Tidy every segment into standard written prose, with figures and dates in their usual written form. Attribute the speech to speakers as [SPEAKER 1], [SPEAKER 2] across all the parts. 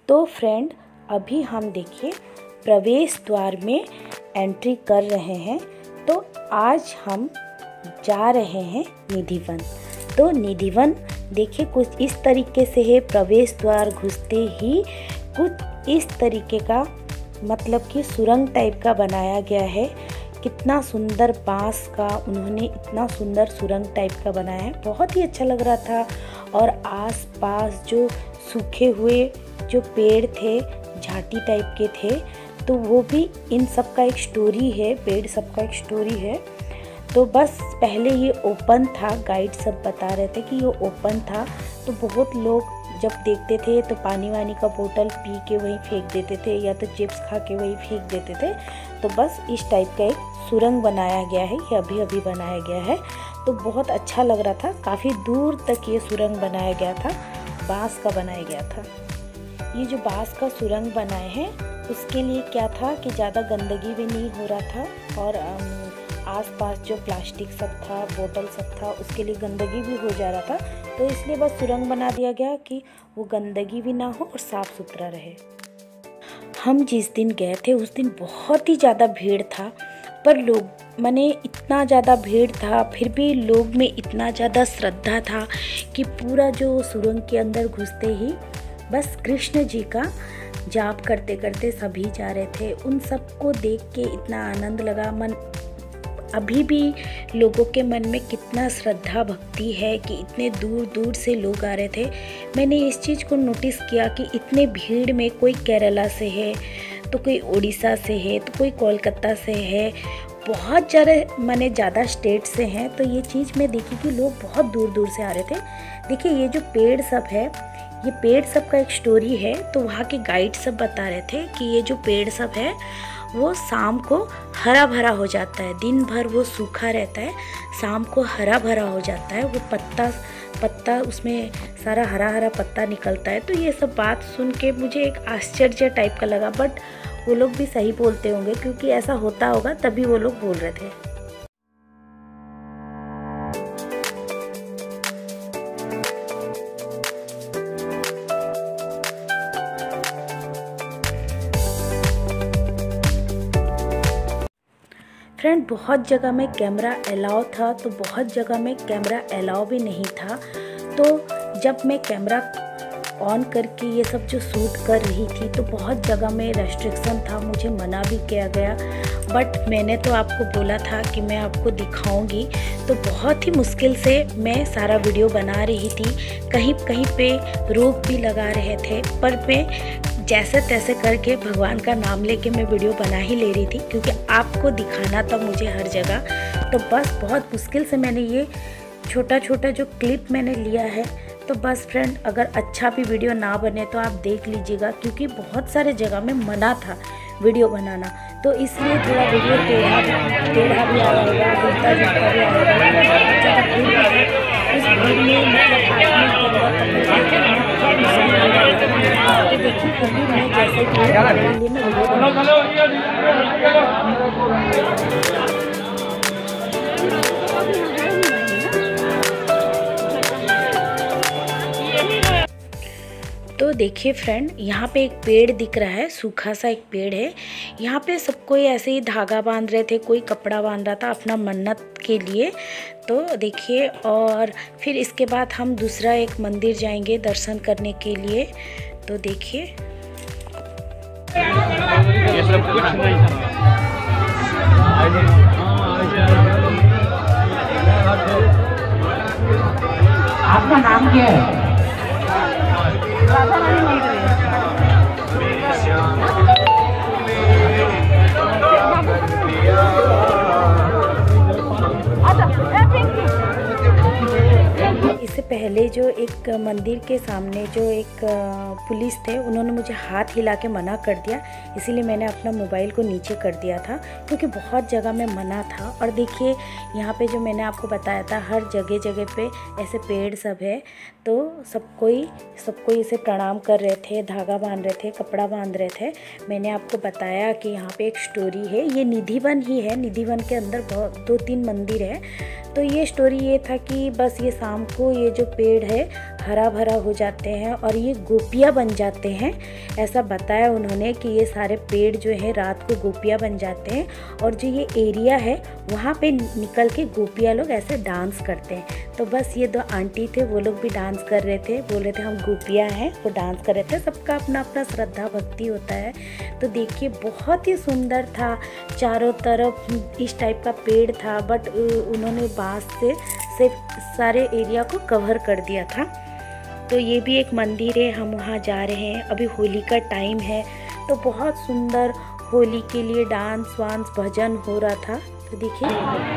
[SPEAKER 1] तो फ्रेंड अभी हम देखिए प्रवेश द्वार में एंट्री कर रहे हैं। तो आज हम जा रहे हैं निधिवन। तो निधिवन देखिए कुछ इस तरीके से है। प्रवेश द्वार घुसते ही कुछ इस तरीके का मतलब कि सुरंग टाइप का बनाया गया है। कितना सुंदर बांस का उन्होंने इतना सुंदर सुरंग टाइप का बनाया है, बहुत ही अच्छा लग रहा था। और आसपास जो सूखे हुए जो पेड़ थे झाटी टाइप के थे, तो वो भी इन सब का एक स्टोरी है, पेड़ सब का एक स्टोरी है। तो बस पहले ये ओपन था, गाइड सब बता रहे थे कि ये ओपन था। तो बहुत लोग जब देखते थे तो पानी वानी का बोतल पी के वहीं फेंक देते थे या तो चिप्स खा के वहीं फेंक देते थे। तो बस इस टाइप का एक सुरंग बनाया गया है, ये अभी अभी बनाया गया है। तो बहुत अच्छा लग रहा था, काफ़ी दूर तक ये सुरंग बनाया गया था, बांस का बनाया गया था। ये जो बांस का सुरंग बनाए हैं उसके लिए क्या था कि ज़्यादा गंदगी भी नहीं हो रहा था और आसपास जो प्लास्टिक सब था, बोतल सब था, उसके लिए गंदगी भी हो जा रहा था। तो इसलिए बस सुरंग बना दिया गया कि वो गंदगी भी ना हो और साफ़ सुथरा रहे। हम जिस दिन गए थे उस दिन बहुत ही ज़्यादा भीड़ था, पर लोग माने इतना ज़्यादा भीड़ था फिर भी लोग में इतना ज़्यादा श्रद्धा था कि पूरा जो सुरंग के अंदर घुसते ही बस कृष्ण जी का जाप करते करते सभी जा रहे थे। उन सबको देख के इतना आनंद लगा। मन अभी भी लोगों के मन में कितना श्रद्धा भक्ति है कि इतने दूर दूर से लोग आ रहे थे। मैंने इस चीज़ को नोटिस किया कि इतने भीड़ में कोई केरला से है, तो कोई उड़ीसा से है, तो कोई कोलकाता से है, बहुत ज़्यादा स्टेट से हैं। तो ये चीज़ मैं देखी कि लोग बहुत दूर दूर से आ रहे थे। देखिए ये जो पेड़ सब है, ये पेड़ सब का एक स्टोरी है। तो वहाँ के गाइड सब बता रहे थे कि ये जो पेड़ सब है वो शाम को हरा भरा हो जाता है, दिन भर वो सूखा रहता है, शाम को हरा भरा हो जाता है। वो पत्ता उसमें सारा हरा हरा पत्ता निकलता है। तो ये सब बात सुन के मुझे एक आश्चर्य टाइप का लगा, बट वो लोग भी सही बोलते होंगे क्योंकि ऐसा होता होगा तभी वो लोग बोल रहे थे। फ्रेंड बहुत जगह में कैमरा अलाउ था, तो बहुत जगह में कैमरा अलाउ भी नहीं था। तो जब मैं कैमरा ऑन करके ये सब जो शूट कर रही थी तो बहुत जगह में रेस्ट्रिक्शन था, मुझे मना भी किया गया। बट मैंने तो आपको बोला था कि मैं आपको दिखाऊंगी, तो बहुत ही मुश्किल से मैं सारा वीडियो बना रही थी। कहीं कहीं पे रोक भी लगा रहे थे, पर मैं जैसे तैसे करके भगवान का नाम लेके मैं वीडियो बना ही ले रही थी क्योंकि आपको दिखाना था मुझे हर जगह। तो बस बहुत मुश्किल से मैंने ये छोटा छोटा जो क्लिप मैंने लिया है। तो बस फ्रेंड अगर अच्छा भी वीडियो ना बने तो आप देख लीजिएगा क्योंकि बहुत सारे जगह में मना था वीडियो बनाना, तो इसलिए थोड़ा वीडियो टेढ़ा भी आया होगा, हिलता जुलता भी आया होगा। इस भीड़ में मतलब तो देखिए फिर भी मैं जैसे तो देखिए फ्रेंड यहाँ पे एक पेड़ दिख रहा है, सूखा सा एक पेड़ है। यहाँ पे सब कोई ऐसे ही धागा बांध रहे थे, कोई कपड़ा बांध रहा था अपना मन्नत के लिए। तो देखिए और फिर इसके बाद हम दूसरा एक मंदिर जाएंगे दर्शन करने के लिए। तो देखिए
[SPEAKER 2] ये सब कुछ नहीं था।
[SPEAKER 3] आपका नाम क्या है?
[SPEAKER 1] इससे पहले जो एक मंदिर के सामने जो एक पुलिस थे, उन्होंने मुझे हाथ हिला के मना कर दिया, इसीलिए मैंने अपना मोबाइल को नीचे कर दिया था क्योंकि बहुत जगह में मना था। और देखिए यहाँ पे जो मैंने आपको बताया था हर जगह जगह पे ऐसे पेड़ सब है। तो सबको इसे प्रणाम कर रहे थे, धागा बांध रहे थे, कपड़ा बांध रहे थे। मैंने आपको बताया कि यहाँ पे एक स्टोरी है, ये निधिवन ही है। निधिवन के अंदर 2-3 मंदिर है। तो ये स्टोरी ये था कि बस ये शाम को ये जो पेड़ है हरा भरा हो जाते हैं और ये गोपियाँ बन जाते हैं। ऐसा बताया उन्होंने कि ये सारे पेड़ जो है रात को गोपियाँ बन जाते हैं और जो ये एरिया है वहाँ पे निकल के गोपियाँ लोग ऐसे डांस करते हैं। तो बस ये 2 आंटी थे, वो लोग भी डांस कर रहे थे, बोल रहे थे हम गोपियाँ हैं, वो डांस कर रहे थे। सबका अपना अपना श्रद्धा भक्ति होता है। तो देखिए बहुत ही सुंदर था, चारों तरफ इस टाइप का पेड़ था, बट उन्होंने बांस से सिर्फ सारे एरिया को कवर कर दिया था। तो ये भी एक मंदिर है, हम वहाँ जा रहे हैं। अभी होली का टाइम है तो बहुत सुंदर होली के लिए डांस वांस भजन हो रहा था। तो देखिए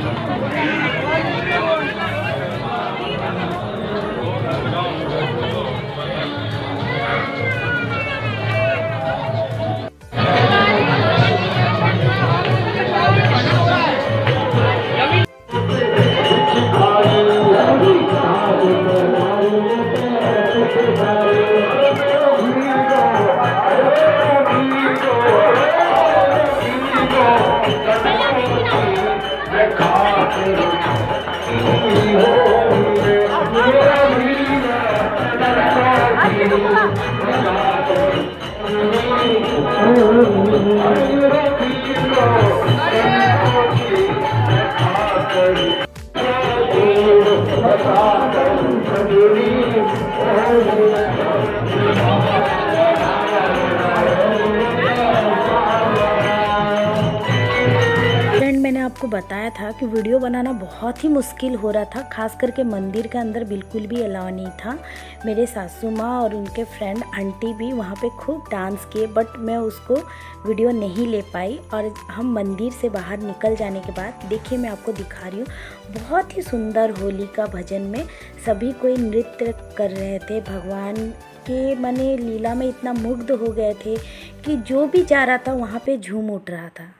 [SPEAKER 1] मैंने आपको बताया था कि वीडियो बनाना बहुत ही मुश्किल हो रहा था, खास करके मंदिर के अंदर बिल्कुल भी अलाउ नहीं था। मेरे सासू माँ और उनके फ्रेंड आंटी भी वहाँ पे खूब डांस किए, बट मैं उसको वीडियो नहीं ले पाई। और हम मंदिर से बाहर निकल जाने के बाद देखिए मैं आपको दिखा रही हूँ, बहुत ही सुंदर होली का भजन में सभी कोई नृत्य कर रहे थे। भगवान के माने लीला में इतना मुग्ध हो गए थे कि जो भी जा रहा था वहाँ पे झूम उठ रहा था।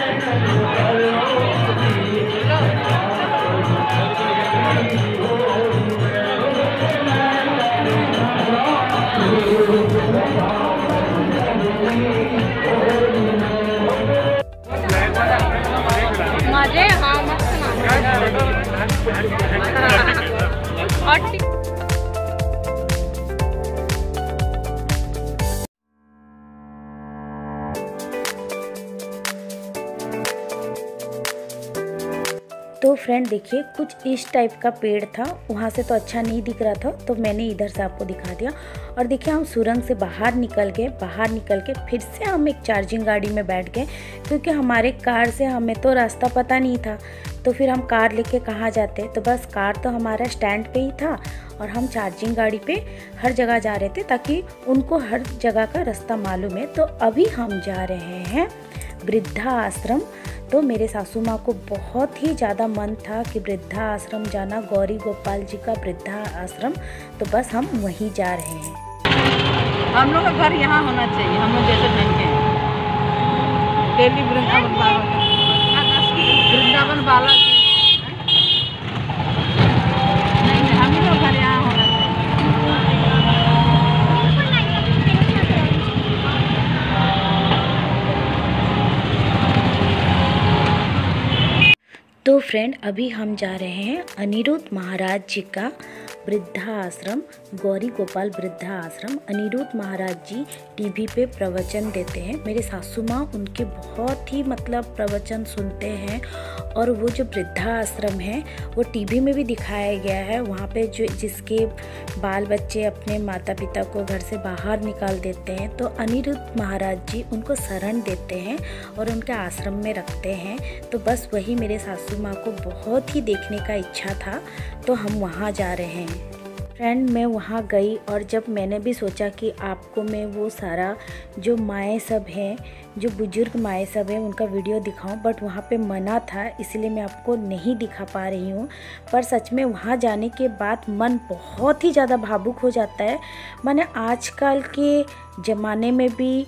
[SPEAKER 1] तो फ्रेंड देखिए कुछ इस टाइप का पेड़ था, वहाँ से तो अच्छा नहीं दिख रहा था तो मैंने इधर से आपको दिखा दिया। और देखिए हम सुरंग से बाहर निकल गए, बाहर निकल के फिर से हम एक चार्जिंग गाड़ी में बैठ गए, क्योंकि हमारे कार से हमें तो रास्ता पता नहीं था। तो फिर हम कार लेके कहाँ जाते, तो बस कार तो हमारा स्टैंड पे ही था और हम चार्जिंग गाड़ी पे हर जगह जा रहे थे ताकि उनको हर जगह का रास्ता मालूम है। तो अभी हम जा रहे हैं वृद्धा आश्रम। तो मेरे सासू माँ को बहुत ही ज़्यादा मन था कि वृद्धा आश्रम जाना, गौरी गोपाल जी का वृद्धा आश्रम। तो बस हम वहीं जा रहे हैं।
[SPEAKER 4] हम लोग का घर यहाँ होना चाहिए, हम लोग जैसे ढंग के डेली वृंदावन बालाजी नहीं, हम लोग घर यहाँ होना चाहिए।
[SPEAKER 1] तो फ्रेंड अभी हम जा रहे हैं अनिरुद्ध महाराज जी का वृद्धा आश्रम, गौरी गोपाल वृद्धा आश्रम। अनिरुद्ध महाराज जी टीवी पे प्रवचन देते हैं। मेरे सासू माँ उनके बहुत ही प्रवचन सुनते हैं। और वो जो वृद्धा आश्रम है वो टीवी में भी दिखाया गया है। वहाँ पे जो जिसके बाल बच्चे अपने माता पिता को घर से बाहर निकाल देते हैं तो अनिरुद्ध महाराज जी उनको शरण देते हैं और उनके आश्रम में रखते हैं। तो बस वही मेरे सासू माँ को बहुत ही देखने का इच्छा था, तो हम वहाँ जा रहे हैं। फ्रेंड मैं वहाँ गई और जब मैंने भी सोचा कि आपको मैं वो सारा जो माएँ सब हैं, जो बुजुर्ग माएँ सब हैं, उनका वीडियो दिखाऊं, बट वहाँ पे मना था, इसलिए मैं आपको नहीं दिखा पा रही हूँ। पर सच में वहाँ जाने के बाद मन बहुत ही ज़्यादा भावुक हो जाता है। माने आजकल के ज़माने में भी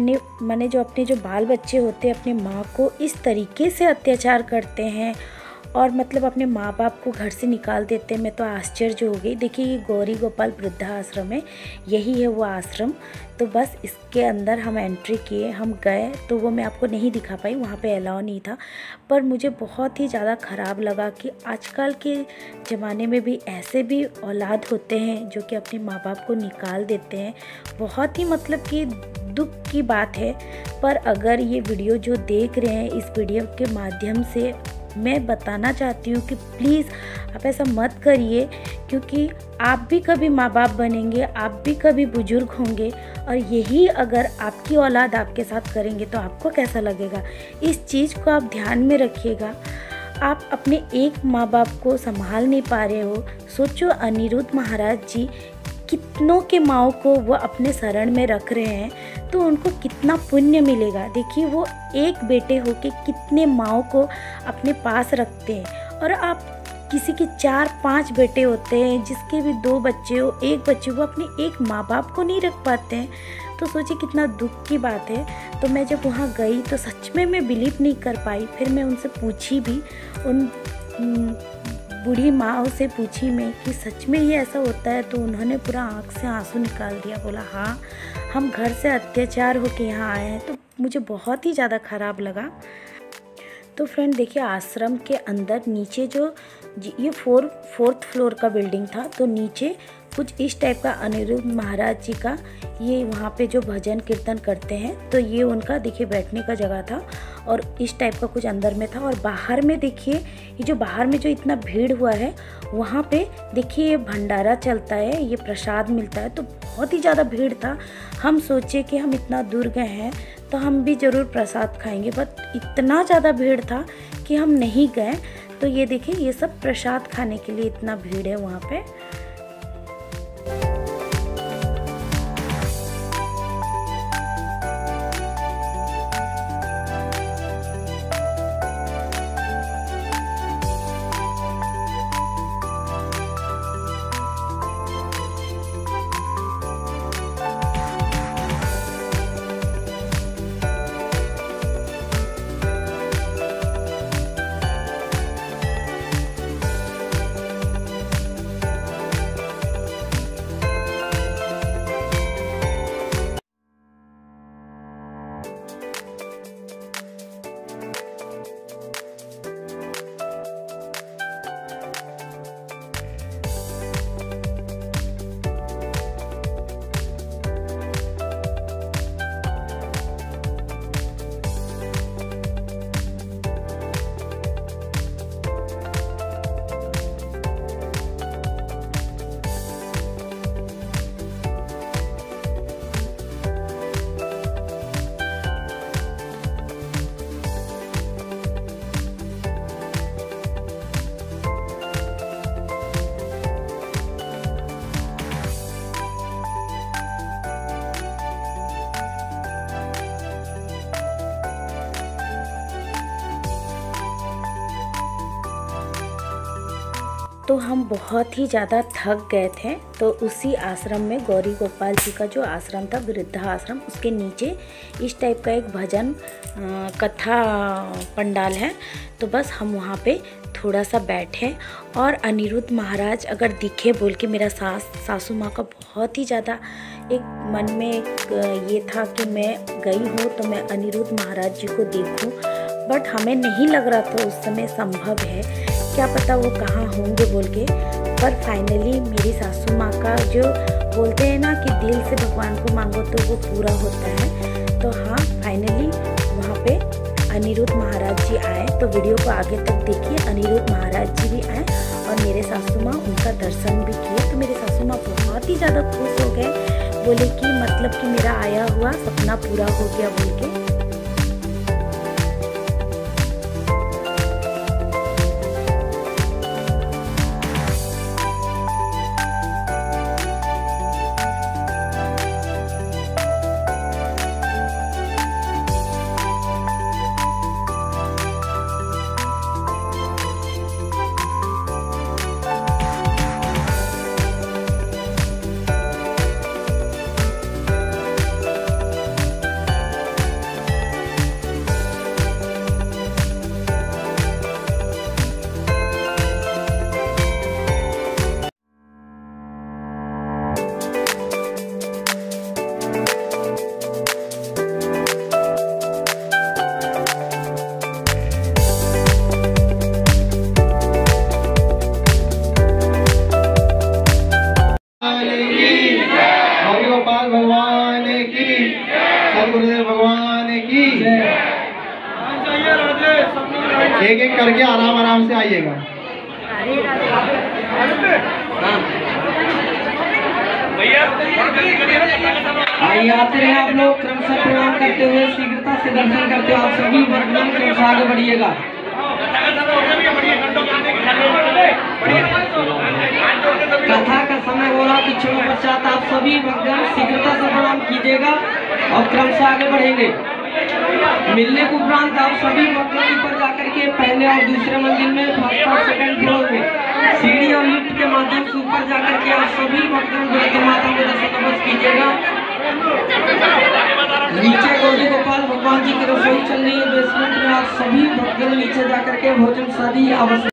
[SPEAKER 1] अपने जो बाल बच्चे होते हैं अपनी माँ को इस तरीके से अत्याचार करते हैं और मतलब अपने माँ बाप को घर से निकाल देते हैं। मैं तो आश्चर्य हो गई। देखिए ये गौरी गोपाल वृद्धा आश्रम है, यही है वो आश्रम। तो बस इसके अंदर हम एंट्री किए, हम गए तो वो मैं आपको नहीं दिखा पाई, वहाँ पे अलाउ नहीं था। पर मुझे बहुत ही ज़्यादा ख़राब लगा कि आजकल के ज़माने में भी ऐसे भी औलाद होते हैं जो कि अपने माँ बाप को निकाल देते हैं। बहुत ही मतलब कि दुख की बात है। पर अगर ये वीडियो जो देख रहे हैं, इस वीडियो के माध्यम से मैं बताना चाहती हूँ कि प्लीज़ आप ऐसा मत करिए, क्योंकि आप भी कभी माँ बाप बनेंगे, आप भी कभी बुजुर्ग होंगे, और यही अगर आपकी औलाद आपके साथ करेंगे तो आपको कैसा लगेगा। इस चीज़ को आप ध्यान में रखिएगा। आप अपने एक माँ बाप को संभाल नहीं पा रहे हो, सोचो अनिरुद्ध महाराज जी कितनों के माँओं को वो अपने शरण में रख रहे हैं, तो उनको कितना पुण्य मिलेगा। देखिए वो एक बेटे हो के कितने माँओं को अपने पास रखते हैं, और आप किसी के 4-5 बेटे होते हैं, जिसके भी 2 बच्चे हो, 1 बच्चे, वो अपने एक माँ बाप को नहीं रख पाते हैं। तो सोचिए कितना दुख की बात है। तो मैं जब वहाँ गई तो सच में मैं बिलीव नहीं कर पाई। फिर मैं उनसे पूछी भी, उन बूढ़ी माँ से पूछी मैं कि सच में ये ऐसा होता है। तो उन्होंने पूरा आँख से आंसू निकाल दिया, बोला हाँ हम घर से अत्याचार होके यहाँ आए हैं। तो मुझे बहुत ही ज़्यादा ख़राब लगा। तो फ्रेंड देखिए आश्रम के अंदर नीचे जो ये 4th फ्लोर का बिल्डिंग था, तो नीचे कुछ इस टाइप का अनिरुद्ध महाराज जी का ये वहाँ पे जो भजन कीर्तन करते हैं, तो ये उनका देखिए बैठने का जगह था, और इस टाइप का कुछ अंदर में था। और बाहर में देखिए ये जो बाहर में जो इतना भीड़ हुआ है, वहाँ पे देखिए ये भंडारा चलता है, ये प्रसाद मिलता है। तो बहुत ही ज़्यादा भीड़ था। हम सोचे कि हम इतना दूर गए हैं तो हम भी ज़रूर प्रसाद खाएंगे, बट इतना ज़्यादा भीड़ था कि हम नहीं गए। तो ये देखिए ये सब प्रसाद खाने के लिए इतना भीड़ है वहाँ पे। तो हम बहुत ही ज़्यादा थक गए थे। तो उसी आश्रम में गौरी गोपाल जी का जो आश्रम था, वृद्धा आश्रम, उसके नीचे इस टाइप का एक भजन कथा पंडाल है। तो बस हम वहाँ पे थोड़ा सा बैठे, और अनिरुद्ध महाराज अगर दिखे बोल के मेरा सासू माँ का बहुत ही ज़्यादा एक मन में एक ये था कि मैं गई हूँ तो मैं अनिरुद्ध महाराज जी को देखूँ, बट हमें नहीं लग रहा था उस समय संभव है, क्या पता वो कहाँ होंगे बोल के। पर फाइनली मेरी सासू माँ का जो बोलते हैं ना कि दिल से भगवान को मांगो तो वो पूरा होता है। तो हाँ फाइनली वहाँ पे अनिरुद्ध महाराज जी आए। तो वीडियो को आगे तक देखिए। अनिरुद्ध महाराज जी भी आए और मेरे सासू माँ उनका दर्शन भी किए। तो मेरे सासू माँ बहुत ही ज़्यादा खुश हो गए, बोले कि मतलब कि मेरा आया हुआ सपना पूरा हो गया बोल के।
[SPEAKER 5] सदगुरुदेव भगवान की एक एक करके आराम आराम से आइएगा।
[SPEAKER 6] आइए आते रहे आप लोग, क्रमशः प्रणाम करते हुए शीघ्रता से दर्शन करते हुए आप सभी वर्गों क्रमशः आगे बढ़िएगा। कथा का समय हो रहा, कुछ क्षणों पश्चात आप सभी भक्तजन शीघ्रता से प्रणाम कीजिएगा और क्रमशः आगे बढ़ेंगे। मिलने के उपरांत आप सभी भक्तों ऊपर जाकर के पहले और दूसरे मंजिल में फर्स्ट और सेकंड फ्लोर में सीढ़ी और लिफ्ट के माध्यम से ऊपर जाकर के आप सभी भक्तों को माता के दर्शन नमस्कार कीजिएगा। नीचे गौरी गोपाल भगवान जी की रसोई चल रही है बेसमेंट में, आप सभी भक्तों नीचे जाकर के भोजन शादी अवश्य।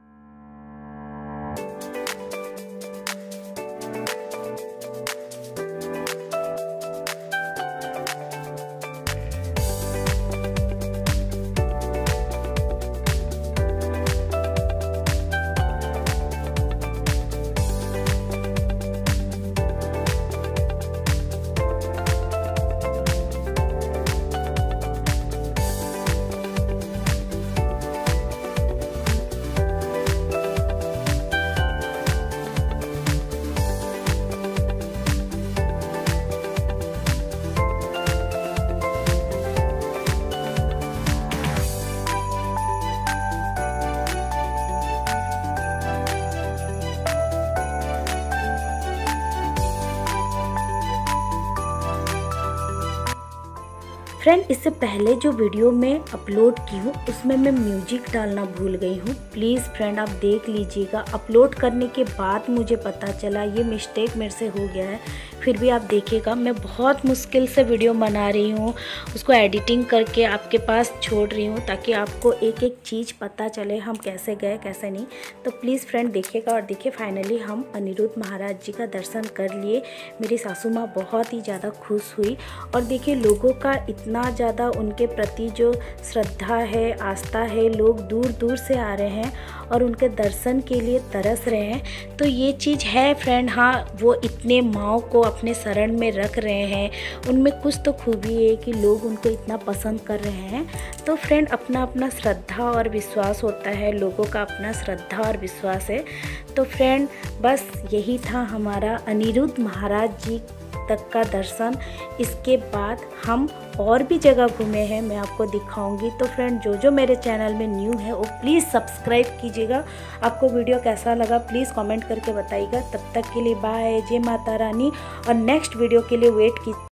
[SPEAKER 1] फ्रेंड, इससे पहले जो वीडियो मैं अपलोड की हूँ उसमें मैं म्यूजिक डालना भूल गई हूँ। प्लीज़ फ्रेंड आप देख लीजिएगा। अपलोड करने के बाद मुझे पता चला, ये मिस्टेक मेरे से हो गया है। फिर भी आप देखिएगा, मैं बहुत मुश्किल से वीडियो बना रही हूँ, उसको एडिटिंग करके आपके पास छोड़ रही हूँ ताकि आपको एक एक चीज़ पता चले हम कैसे गए कैसे नहीं। तो प्लीज़ फ्रेंड देखिएगा। और देखिए फाइनली हम अनिरुद्ध महाराज जी का दर्शन कर लिए। मेरी सासू माँ बहुत ही ज़्यादा खुश हुई। और देखिए लोगों का इतना ज़्यादा उनके प्रति जो श्रद्धा है, आस्था है, लोग दूर दूर से आ रहे हैं और उनके दर्शन के लिए तरस रहे हैं। तो ये चीज़ है फ्रेंड। हाँ, वो इतने माँओं को अपने शरण में रख रहे हैं, उनमें कुछ तो खूबी है कि लोग उनको इतना पसंद कर रहे हैं। तो फ्रेंड अपना अपना श्रद्धा और विश्वास होता है, लोगों का अपना श्रद्धा और विश्वास है। तो फ्रेंड बस यही था हमारा अनिरुद्ध महाराज जी तक का दर्शन। इसके बाद हम और भी जगह घूमे हैं, मैं आपको दिखाऊंगी। तो फ्रेंड जो मेरे चैनल में न्यू है वो प्लीज़ सब्सक्राइब कीजिएगा। आपको वीडियो कैसा लगा प्लीज़ कमेंट करके बताइएगा। तब तक के लिए बाय, जय माता रानी। और नेक्स्ट वीडियो के लिए वेट कीजिए।